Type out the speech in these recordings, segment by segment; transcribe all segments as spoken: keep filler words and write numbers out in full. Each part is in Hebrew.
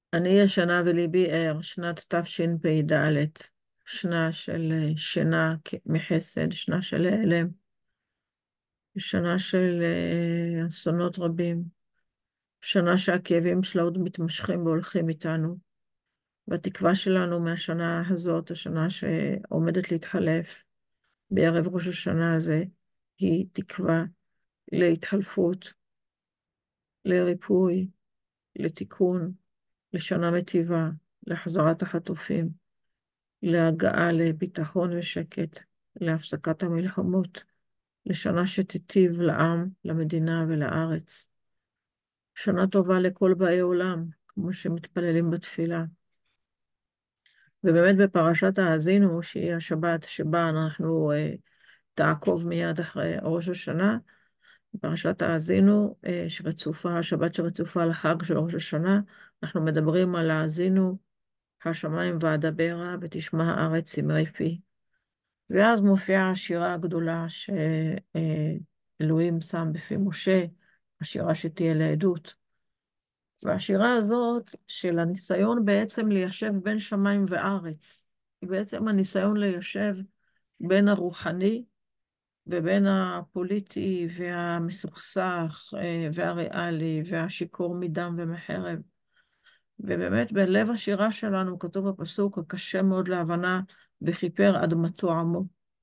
אני ישנה וליבי ער, שנת תשפ"ד, שנה של אה, שינה כ- מחסד, שנה של העלם, שנה של אה, אסונות רבים, שנה שהכאבים שלה עוד מתמשכים והולכים איתנו. והתקווה שלנו מהשנה הזאת, השנה שעומדת להתחלף בערב ראש השנה הזה, היא תקווה להתחלפות, לריפוי, לתיקון, לשנה מטיבה, להחזרת החטופים, להגעה לביטחון ושקט, להפסקת המלחמות, לשנה שתיטיב לעם, למדינה ולארץ. שנה טובה לכל באי עולם, כמו שמתפללים בתפילה. ובאמת בפרשת האזינו, שהיא השבת שבה אנחנו אה, תעקוב מיד אחרי ראש השנה, בפרשת האזינו, אה, שרצופה, השבת שרצופה לחג של ראש השנה, אנחנו מדברים על האזינו השמיים ואדברה ותשמע הארץ שמרי פי. ואז מופיעה השירה הגדולה שאלוהים שם בפי משה, השירה שתהיה לעדות. והשירה הזאת של הניסיון בעצם ליישב בין שמיים וארץ, היא בעצם הניסיון ליישב בין הרוחני ובין הפוליטי והמסוכסך אה, והריאלי והשיכור מדם ומחרב. ובאמת בלב השירה שלנו כתוב הפסוק הקשה מאוד להבנה, וכיפר אדמתו עמו.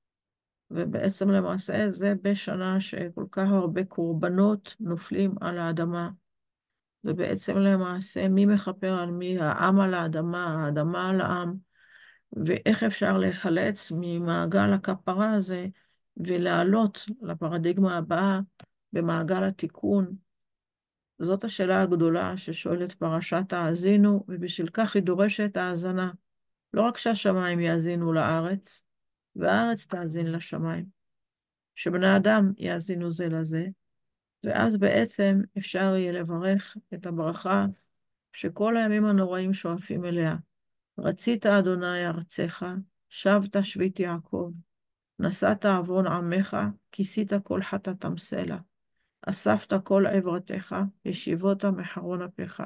ובעצם למעשה זה בשנה שכל כך הרבה קורבנות נופלים על האדמה. ובעצם למעשה מי מכפר על מי? העם על האדמה, האדמה על העם. ואיך אפשר להיחלץ ממעגל הכפרה הזה ולעלות לפרדיגמה הבאה במעגל התיקון? זאת השאלה הגדולה ששואלת פרשת האזינו, ובשביל כך היא דורשת האזנה. לא רק שהשמיים יאזינו לארץ, והארץ תאזין לשמיים. שבני אדם יאזינו זה לזה, ואז בעצם אפשר יהיה לברך את הברכה שכל הימים הנוראים שואפים אליה. רצית אדוני ארצך, שבת שביט יעקב, נשאת עוון עמך, כיסית כל חטאתם סלע, אספת כל עברתך, ישיבות מחרון אפיך.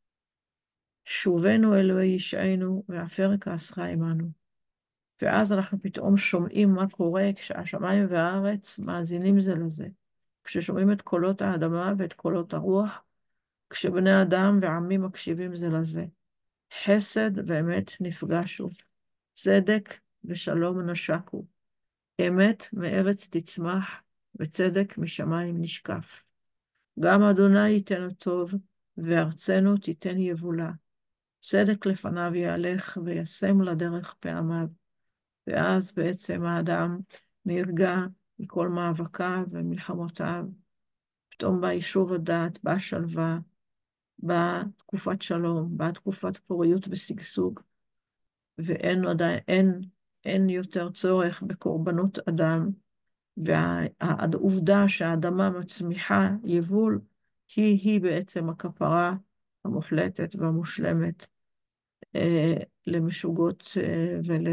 שובנו אלוהי ישענו, ועפר כעסך עמנו. ואז אנחנו פתאום שומעים מה קורה כשהשמיים והארץ מאזינים זה לזה. כששומעים את קולות האדמה ואת קולות הרוח, כשבני אדם ועמים מקשיבים זה לזה. חסד ואמת נפגשו, צדק ושלום נשקו, אמת מארץ תצמח, וצדק משמיים נשקף. גם אדוני ייתן טוב, וארצנו תיתן יבולה. צדק לפניו יהלך, וישם לדרך פעמיו. ואז בעצם האדם נרגע מכל מאבקיו ומלחמותיו. פתאום בא יישוב הדעת, באה שלווה, באה תקופת שלום, באה תקופת פוריות ושגשוג, ואין עדיין, אין, אין יותר צורך בקורבנות אדם, והעובדה שהאדמה מצמיחה יבול, היא-היא בעצם הכפרה המוחלטת והמושלמת אה, למשוגות אה, ול...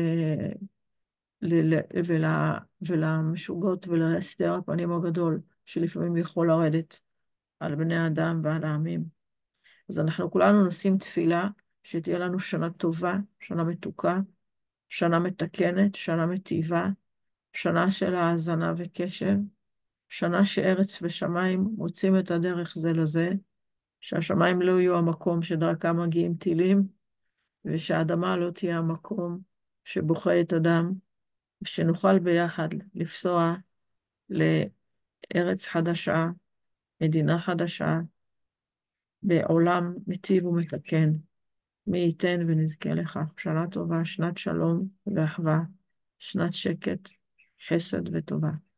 ל- ול- ולמשוגות ולהסתר הפנים הגדול, שלפעמים יכול לרדת על בני האדם ועל העמים. אז אנחנו כולנו נושאים תפילה שתהיה לנו שנה טובה, שנה מתוקה, שנה מתקנת, שנה מטיבה, שנה של האזנה וקשב, שנה שארץ ושמיים מוצאים את הדרך זה לזה, שהשמיים לא יהיו המקום שדרכם מגיעים טילים, ושהאדמה לא תהיה המקום שבוכה את הדם, ושנוכל ביחד לפסוע לארץ חדשה, מדינה חדשה, בעולם מיטיב ומתקן. מי ייתן ונזכה לכך. שנה טובה, שנת שלום ואחווה, שנת שקט, חסד וטובה.